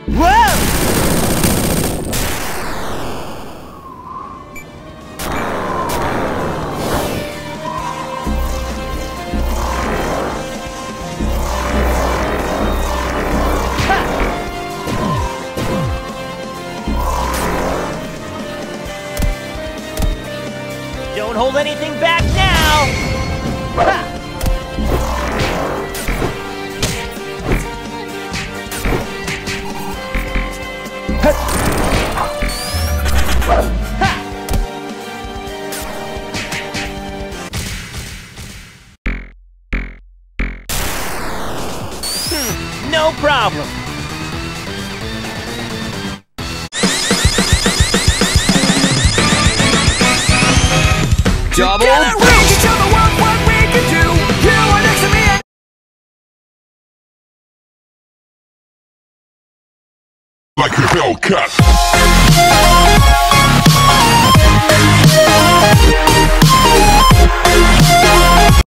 Whoa! Don't hold anything back now! Ha! No problem! Double! Together we can show the world what we can do! You are next to me and like a Hellcat.